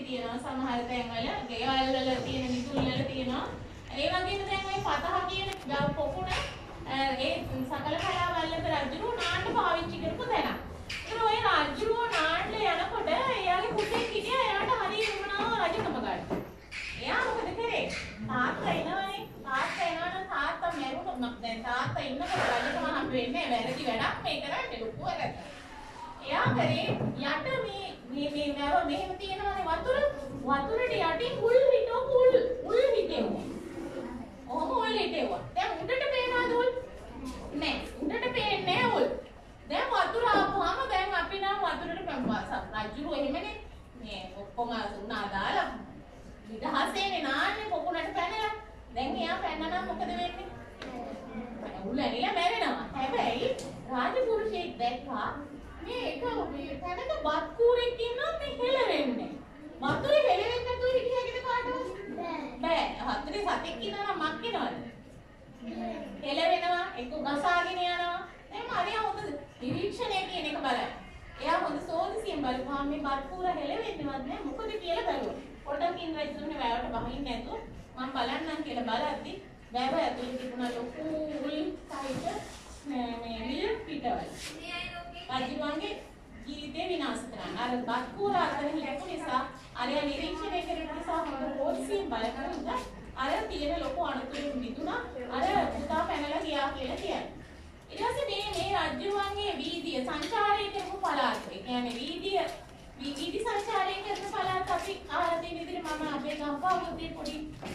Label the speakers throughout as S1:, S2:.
S1: තියෙනවා සමහර තැන්වල ගෙවල් වල තියෙන මිදුල් වල තියෙනවා. ඒ වගේම දැන් ওই පතහ කියන පොකුණ ඒ සකල කලාවල් වල රජුරු නාන්න පාවිච්චි කරපු තැනක්. ඒක ඔය රජුරු නාන්න යනකොට එයාගේ පුතේ හිටියා එයාට හරිය වුණා රජකම ගන්න. එයා මොකද කරේ? තාත්තා එනවනේ. තාත්තා එනවනම් තාත්තා මැරුණොත් දැන් තාත්තා ඉන්නකොට රජකම හම්බ වෙන්නේ වැරදි වැඩක් මේ කරන්නේ ලොකු වැඩක්. එයා කරේ යට මේ මැව මෙහෙම තියෙනවානේ වතුරට යටින් උල් හිටෙව්වා. ඔහොම උල් හිටෙව්වා. දැන් උඩට පේනවද උල්? නෑ. උඩට පේන්නේ නෑ උල්. දැන් වතුර ආපුවාම දැන් අපි නම් වතුරට රජුරු එහෙමනේ මේ ඔක්කොම උනා දාලා විදහසේනේ නාන්නේ පොකුණට පැනලා. දැන් එයා පැනනා මොකද වෙන්නේ? උල් ඇනිලා මැරෙනවා. හැබැයි රාජපුරුෂයෙක් දැක්කා මේ එක තැනක බත් කූරෙක් ඉන්නවා මේ හෙලවෙන්නේ. වතුරේ හෙලවෙන්නේ නැතුව හිටියද කාටවත්? බෑ. හතරේ සතෙක් ඉන්නවා නම් මක් වෙනවද? හෙලවෙනවා, ඒක ගසාගෙන යනවා. එහෙනම් අරියා මොකද? නිරීක්ෂණය කියන එක බලන්න. එයා හොඳ සෝදිසියෙන් බලපුවාම මේ බත් කූර හෙලවෙන්නේවත් නෑ මොකද කියලා බැලුවා. පොඩ්ඩකින් රජුනේ වැවට බහින්න නැතුව මම බලන්නම් කියලා බලද්දි වැව ඇතුලේ තිබුණා ලොකු උල් සහිත මේ මිල් පිටවල. රජුගේ ජීවිතේ විනාශ කරන්න. අර බත් කූර අතර හිටපු නිසා අරයා නිරීක්ෂණය කරපු නිසා හොඳ පොඩ්සියෙන් බලකරුණා. අර තියෙන ලොකු අණතුරු මිදුණා. අර පුතා පැනලා ගියා කියලා කියන්නේ. ඊට පස්සේ මේ රජුගේ වීදිය සංචාරය කරපු පළාත. ඒ කියන්නේ වීදි සංචාරය කරන පළාත අපි අහලා තියෙන විදිහට මම අපේ ගම්පහුවතේ පොඩි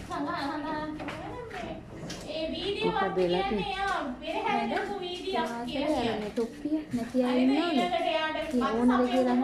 S1: සඳහන් ඒ වීදිය වත් කියන්නේ යා පෙරහැර කරපු වීදියක් කියලා කියන්නේ.
S2: තොප්පිය නැති අය ඉන්නවා. ඕන වෙලේ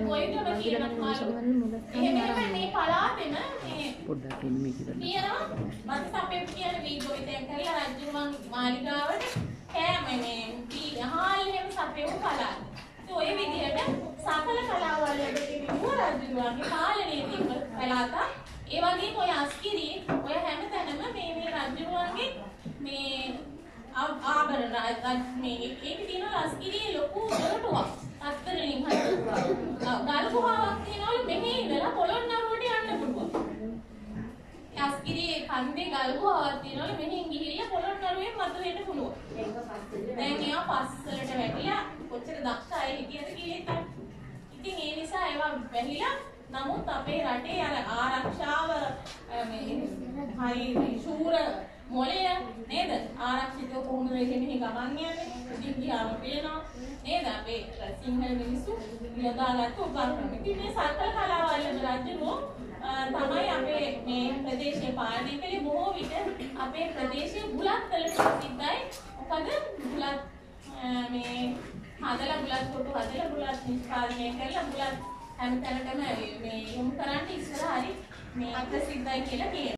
S1: මේ පළාතෙම මේ
S2: පොඩ්ඩක් එන්න මේක ගන්න.
S1: තියෙනවා මත් සපේ කියන වීඩියෝ එකෙන් කරලා රජුන් මාලිගාවට කෑම මේ හාල් එහෙම සපේව පළාත. ඔය විදිහට සකල කලාවල් වලට තිබුණු රජුගේ පාලනයේ තිබුණ පළාත. ඒ වගේම ඔය අස්කිරි ඔය හැමතැනම මේ රජුගේ මේ ආභරණ මේ ඒකේ තියෙන අස්කිරියේ ලොකු දොරටුවක්. අත්තරලින් හදලා ගල් ගුහාවක් තියෙනවලු මෙහි ඉඳලා පොළොන්නරුවට යන්න පුළුවන්. අස්කිරියේ කන්දේ ගල් ගුහාවක් තියෙනවලු මෙහින් ගිහිල්ලා පොළොන්නරුවේ මතුවෙන්න පුළුවන්. දැන් එයා පස්සලට වැටිලා කොච්චර දක්ෂ අය හිටියද කියලා. ඉතින් ඒ නිසා ඒවා වැහිලා නමුත් අපේ රටේ අර ආරක්ෂාව මේ හරි ශූර මොලය නේද? ආරක්ෂිතව කොහොමද මෙහෙම ගමන් යන්නේ? ඉතින් ගියාම පේනවා නේද? අපේ සිංහල මිනිස්සු යොදාගත්ත උපකරණ. ඉතින් මේ සකල කලාවල් වල රජුරෝ තමයි අපේ මේ ප්‍රදේශය පාලනය කළේ. බොහෝ විට අපේ ප්‍රදේශයේ බුලත් වලට ප්‍රසිද්ධයි. මොකද බුලත් මේ හදලා බුලත් කොටු හදලා බුලත් නිෂ්පාදනය කරලා බුලත් හැමතැනටම මේ යොමු කරන්නේ ඉස්සර හරි මේ ප්‍රසිද්ධයි කියලා කියනවා.